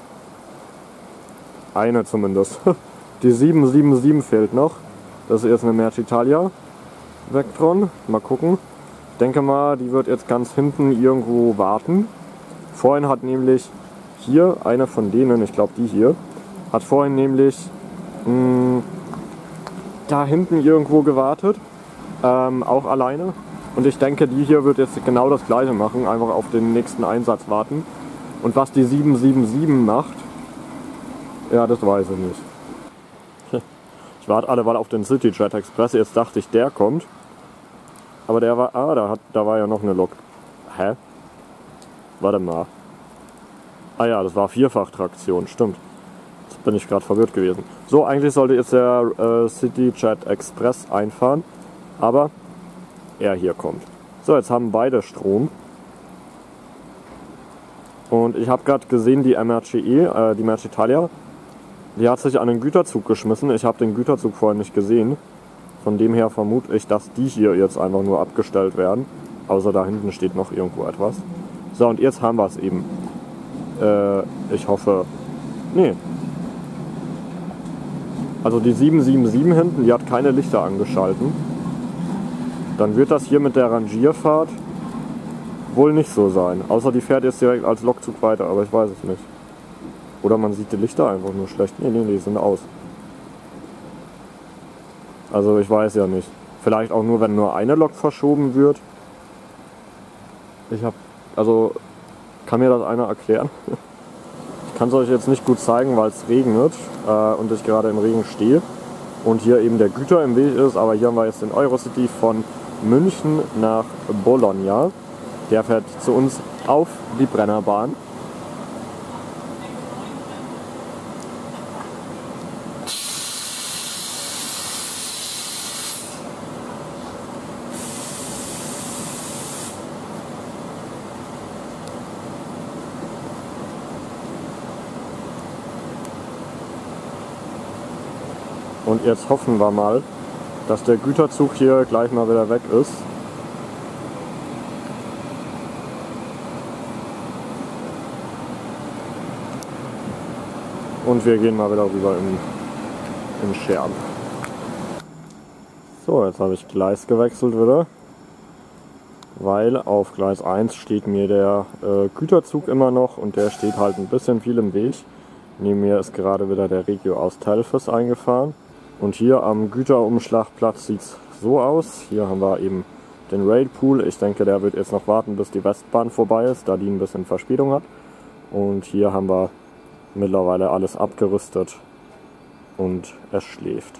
Eine zumindest. Die sieben sieben sieben fehlt noch. Das ist jetzt eine Mercitalia Vectron. Mal gucken. Ich denke mal, die wird jetzt ganz hinten irgendwo warten. Vorhin hat nämlich hier, eine von denen, ich glaube die hier, hat vorhin nämlich mh, da hinten irgendwo gewartet, ähm, auch alleine. Und ich denke, die hier wird jetzt genau das gleiche machen, einfach auf den nächsten Einsatz warten. Und was die sieben sieben sieben macht, ja, das weiß ich nicht. Ich warte alle mal auf den CityJet Express, jetzt dachte ich, der kommt. Aber der war, ah, da, hat, da war ja noch eine Lok. Hä? Warte mal. Ah ja, das war Vierfachtraktion, stimmt. Bin ich gerade verwirrt gewesen. So, eigentlich sollte jetzt der äh, CityJet Express einfahren, aber er hier kommt. So, jetzt haben beide Strom. Und ich habe gerade gesehen, die M R C E, äh, die Mercitalia, die hat sich an den Güterzug geschmissen. Ich habe den Güterzug vorhin nicht gesehen. Von dem her vermute ich, dass die hier jetzt einfach nur abgestellt werden. Außer da hinten steht noch irgendwo etwas. So, und jetzt haben wir es eben. Äh, ich hoffe... Nee. Also die sieben sieben sieben hinten, die hat keine Lichter angeschalten. Dann wird das hier mit der Rangierfahrt wohl nicht so sein. Außer die fährt jetzt direkt als Lokzug weiter, aber ich weiß es nicht. Oder man sieht die Lichter einfach nur schlecht. Nee, nee, die sind aus. Also ich weiß ja nicht. Vielleicht auch nur, wenn nur eine Lok verschoben wird. Ich hab, also kann mir das einer erklären? Ich kann es euch jetzt nicht gut zeigen, weil es regnet äh, und ich gerade im Regen stehe und hier eben der Güter im Weg ist. Aber hier haben wir jetzt den Eurocity von München nach Bologna. Der fährt zu uns auf die Brennerbahn. Und jetzt hoffen wir mal, dass der Güterzug hier gleich mal wieder weg ist. Und wir gehen mal wieder rüber in, in Scherben. So, jetzt habe ich Gleis gewechselt wieder. Weil auf Gleis eins steht mir der äh, Güterzug immer noch und der steht halt ein bisschen viel im Weg. Neben mir ist gerade wieder der Regio aus Telfes eingefahren. Und hier am Güterumschlagplatz sieht es so aus. Hier haben wir eben den Railpool. Ich denke, der wird jetzt noch warten, bis die Westbahn vorbei ist, da die ein bisschen Verspätung hat. Und hier haben wir mittlerweile alles abgerüstet und es schläft.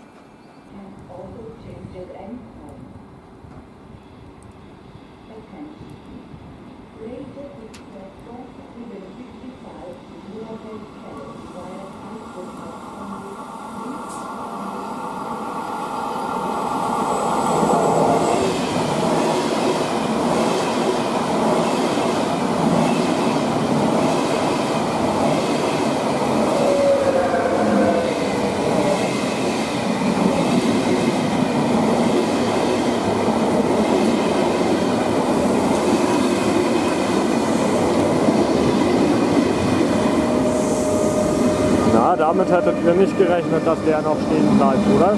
Ja, damit hättet ihr nicht gerechnet, dass der noch stehen bleibt, oder?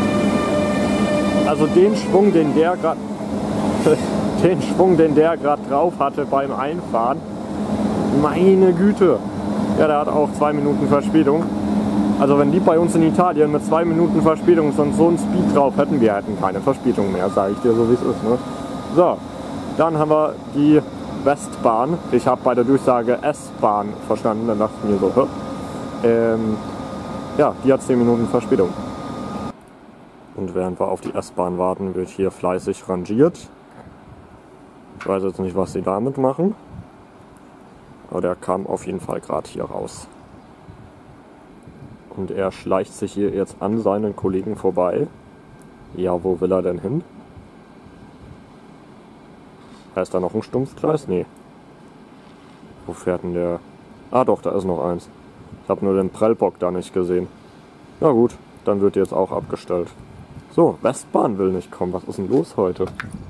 Also den Schwung, den der gerade den Schwung, den der gerade drauf hatte beim Einfahren, meine Güte. Ja, der hat auch zwei Minuten Verspätung. Also wenn die bei uns in Italien mit zwei Minuten Verspätung so einen Speed drauf hätten, wir hätten keine Verspätung mehr, sage ich dir so wie es ist. Ne? So, dann haben wir die Westbahn. Ich habe bei der Durchsage S-Bahn verstanden, dann dachte ich mir so, hä? Ähm, ja, die hat zehn Minuten Verspätung. Und während wir auf die S-Bahn warten, wird hier fleißig rangiert. Ich weiß jetzt nicht, was sie damit machen. Aber der kam auf jeden Fall gerade hier raus. Und er schleicht sich hier jetzt an seinen Kollegen vorbei. Ja, wo will er denn hin? Ist da noch ein Stumpfgleis? Nee. Wo fährt denn der? Ah doch, da ist noch eins. Ich habe nur den Prellbock da nicht gesehen. Na gut, dann wird jetzt auch abgestellt. So, Westbahn will nicht kommen. Was ist denn los heute?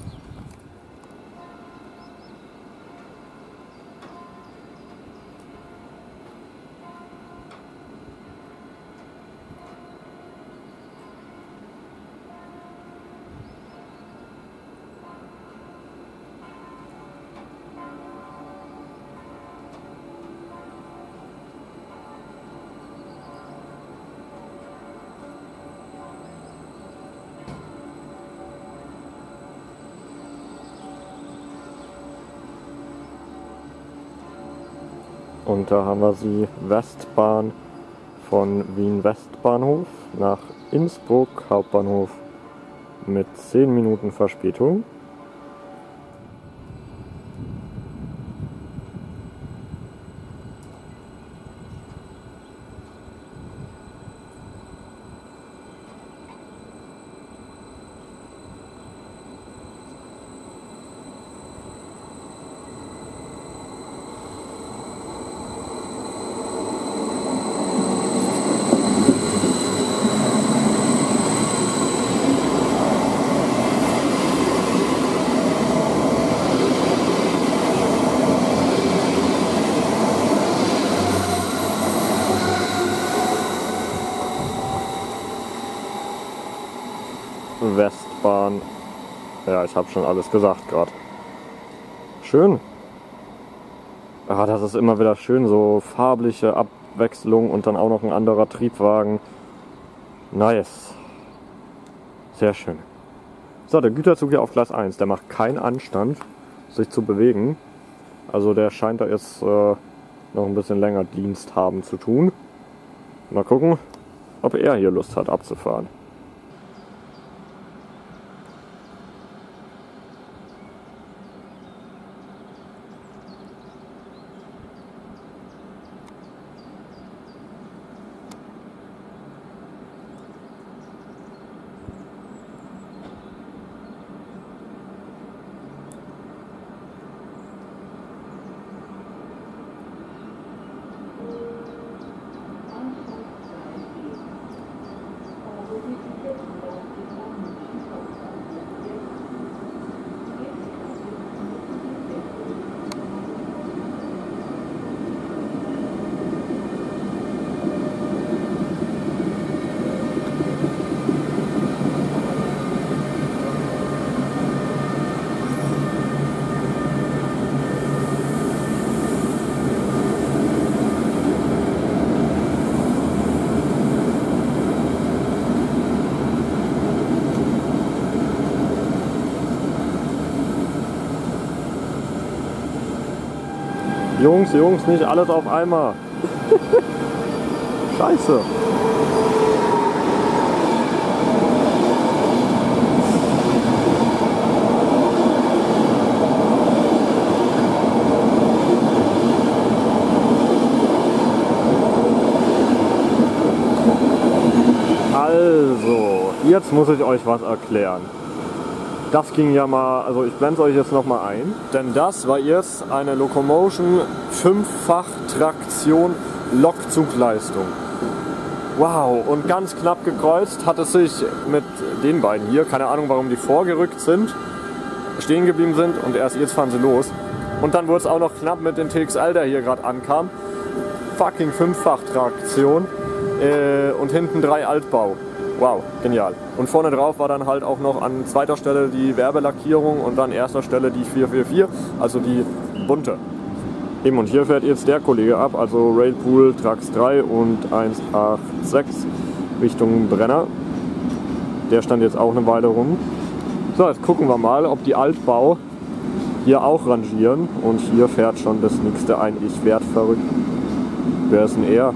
Und da haben wir die Westbahn von Wien Westbahnhof nach Innsbruck Hauptbahnhof mit zehn Minuten Verspätung. Westbahn. Ja, ich habe schon alles gesagt gerade. Schön. Ah, das ist immer wieder schön, so farbliche Abwechslung und dann auch noch ein anderer Triebwagen. Nice. Sehr schön. So, der Güterzug hier auf Gleis eins, der macht keinen Anstand, sich zu bewegen. Also der scheint da jetzt äh, noch ein bisschen länger Dienst haben zu tun. Mal gucken, ob er hier Lust hat abzufahren. Jungs, Jungs, nicht alles auf einmal. Scheiße. Also, jetzt muss ich euch was erklären. Das ging ja mal, also ich blende es euch jetzt noch mal ein, denn das war jetzt eine Locomotion fünffach Traktion Lokzugleistung. Wow, und ganz knapp gekreuzt hat es sich mit den beiden hier, keine Ahnung warum die vorgerückt sind, stehen geblieben sind und erst jetzt fahren sie los. Und dann wurde es auch noch knapp mit dem T X L, der hier gerade ankam. Fucking fünffach Traktion. äh, und hinten drei Altbau. Wow, genial. Und vorne drauf war dann halt auch noch an zweiter Stelle die Werbelackierung und an erster Stelle die vier vier vier, also die bunte. Eben, und hier fährt jetzt der Kollege ab, also Railpool Trax drei und eins acht sechs Richtung Brenner. Der stand jetzt auch eine Weile rum. So, jetzt gucken wir mal, ob die Altbau hier auch rangieren. Und hier fährt schon das nächste ein. Ich werd verrückt. Wer ist denn er?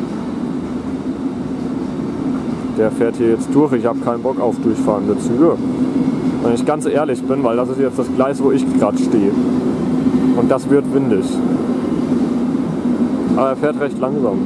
Der fährt hier jetzt durch. Ich habe keinen Bock auf durchfahrende Züge. Wenn ich ganz ehrlich bin, weil das ist jetzt das Gleis, wo ich gerade stehe. Und das wird windig. Aber er fährt recht langsam.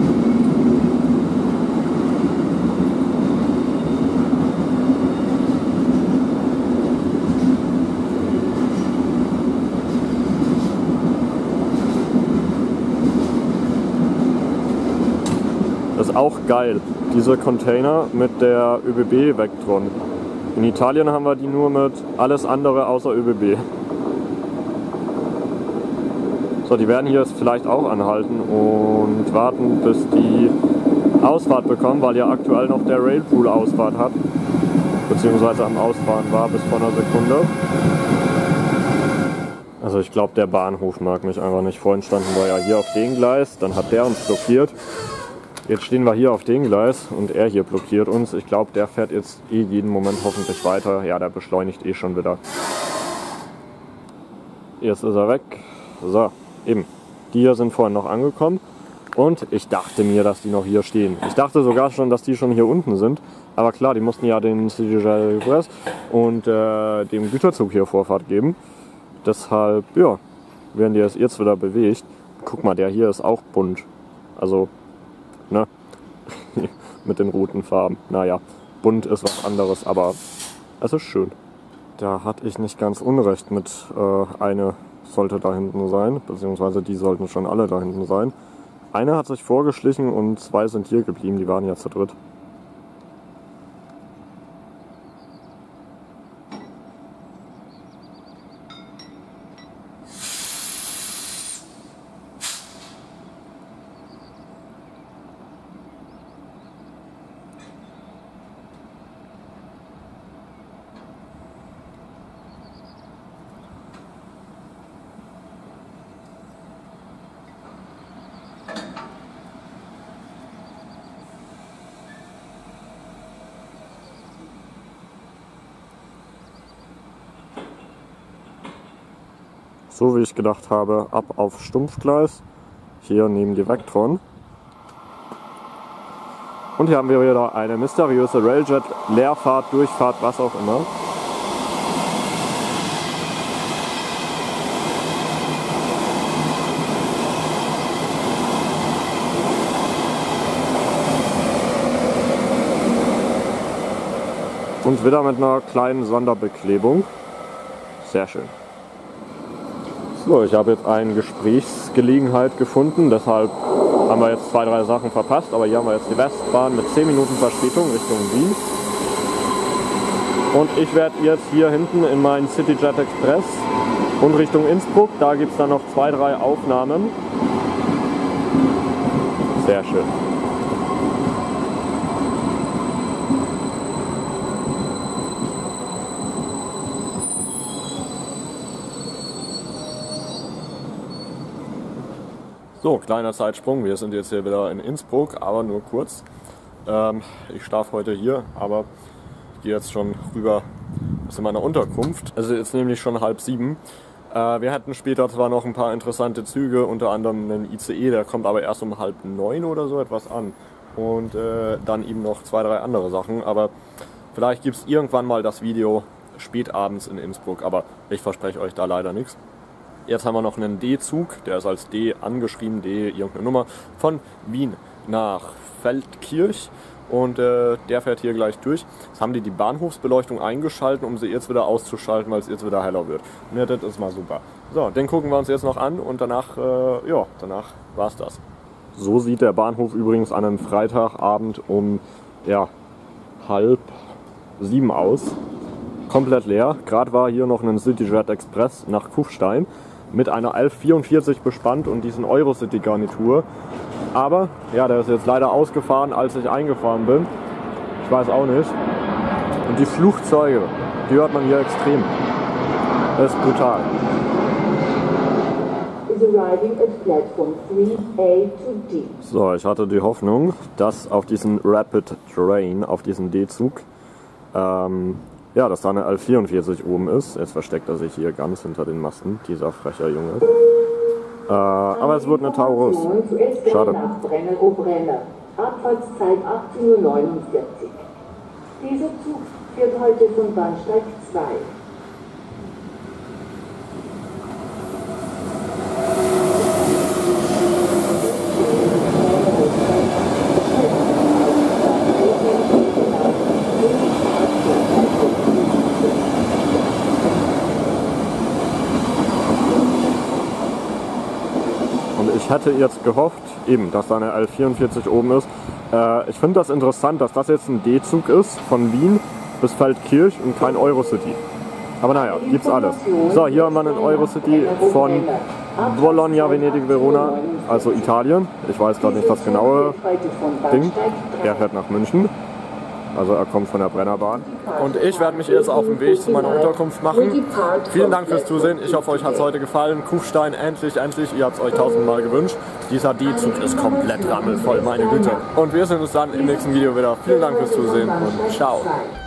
Das ist auch geil, diese Container mit der ÖBB Vectron. In Italien haben wir die nur mit alles andere außer ÖBB. So, die werden hier jetzt vielleicht auch anhalten und warten, bis die Ausfahrt bekommen, weil ja aktuell noch der Railpool Ausfahrt hat, beziehungsweise am Ausfahren war bis vor einer Sekunde. Also ich glaube, der Bahnhof mag mich einfach nicht. Vorhin standen wir ja hier auf dem Gleis, dann hat der uns blockiert. Jetzt stehen wir hier auf dem Gleis und er hier blockiert uns. Ich glaube, der fährt jetzt eh jeden Moment hoffentlich weiter. Ja, der beschleunigt eh schon wieder. Jetzt ist er weg. So, eben. Die hier sind vorhin noch angekommen. Und ich dachte mir, dass die noch hier stehen. Ich dachte sogar schon, dass die schon hier unten sind. Aber klar, die mussten ja den City Jet Express und äh, dem Güterzug hier Vorfahrt geben. Deshalb, ja, werden die jetzt, jetzt wieder bewegt. Guck mal, der hier ist auch bunt. Also, ne? Mit den roten Farben. Naja, bunt ist was anderes, aber es ist schön. Da hatte ich nicht ganz unrecht mit äh, eine sollte da hinten sein, beziehungsweise die sollten schon alle da hinten sein. Eine hat sich vorgeschlichen und zwei sind hier geblieben, die waren ja zu dritt. So wie ich gedacht habe, ab auf Stumpfgleis. Hier neben die Vectron. Und hier haben wir wieder eine mysteriöse Railjet, Leerfahrt, Durchfahrt, was auch immer. Und wieder mit einer kleinen Sonderbeklebung. Sehr schön. So, ich habe jetzt eine Gesprächsgelegenheit gefunden, deshalb haben wir jetzt zwei, drei Sachen verpasst, aber hier haben wir jetzt die Westbahn mit zehn Minuten Verspätung Richtung Wien. Und ich werde jetzt hier hinten in meinen CityJet Express und Richtung Innsbruck, da gibt es dann noch zwei, drei Aufnahmen. Sehr schön. So, kleiner Zeitsprung, wir sind jetzt hier wieder in Innsbruck, aber nur kurz. Ähm, ich schlafe heute hier, aber ich gehe jetzt schon rüber zu meiner Unterkunft. Es ist jetzt nämlich schon halb sieben. Äh, wir hatten später zwar noch ein paar interessante Züge, unter anderem einen I C E, der kommt aber erst um halb neun oder so etwas an. Und äh, dann eben noch zwei, drei andere Sachen, aber vielleicht gibt es irgendwann mal das Video spätabends in Innsbruck, aber ich verspreche euch da leider nichts. Jetzt haben wir noch einen D-Zug, der ist als D angeschrieben, D irgendeine Nummer, von Wien nach Feldkirch und äh, der fährt hier gleich durch. Jetzt haben die die Bahnhofsbeleuchtung eingeschaltet, um sie jetzt wieder auszuschalten, weil es jetzt wieder heller wird. Und ja, das ist mal super. So, den gucken wir uns jetzt noch an und danach, äh, ja, danach war's das. So sieht der Bahnhof übrigens an einem Freitagabend um, ja, halb sieben aus. Komplett leer. Gerade war hier noch ein CityJet Express nach Kufstein mit einer elf vierundvierzig bespannt und diesen Eurocity-Garnitur. Aber, ja, der ist jetzt leider ausgefahren, als ich eingefahren bin. Ich weiß auch nicht. Und die Flugzeuge, die hört man hier extrem. Das ist brutal. So, ich hatte die Hoffnung, dass auf diesen Rapid Train, auf diesen D-Zug, ähm, ja, dass da eine L vierundvierzig oben ist. Jetzt versteckt er sich hier ganz hinter den Masten, dieser frecher Junge. Äh, aber es wird eine Taurus. Schade. Abfahrtszeit achtzehn Uhr neunundvierzig. Dieser Zug fährt heute von Bahnsteig zwei. Ich hätte jetzt gehofft, eben, dass da eine L vierundvierzig oben ist. Äh, ich finde das interessant, dass das jetzt ein D-Zug ist, von Wien bis Feldkirch und kein Eurocity. Aber naja, gibt's alles. So, hier haben wir einen Eurocity von Bologna, Venedig, Verona, also Italien. Ich weiß gerade nicht das genaue Ding. Er fährt nach München. Also er kommt von der Brennerbahn. Und ich werde mich jetzt auf den Weg zu meiner Unterkunft machen. Vielen Dank fürs Zusehen. Ich hoffe, euch hat es heute gefallen. Kufstein, endlich, endlich. Ihr habt es euch tausendmal gewünscht. Dieser D-Zug ist komplett rammelvoll, meine Güte. Und wir sehen uns dann im nächsten Video wieder. Vielen Dank fürs Zusehen und ciao.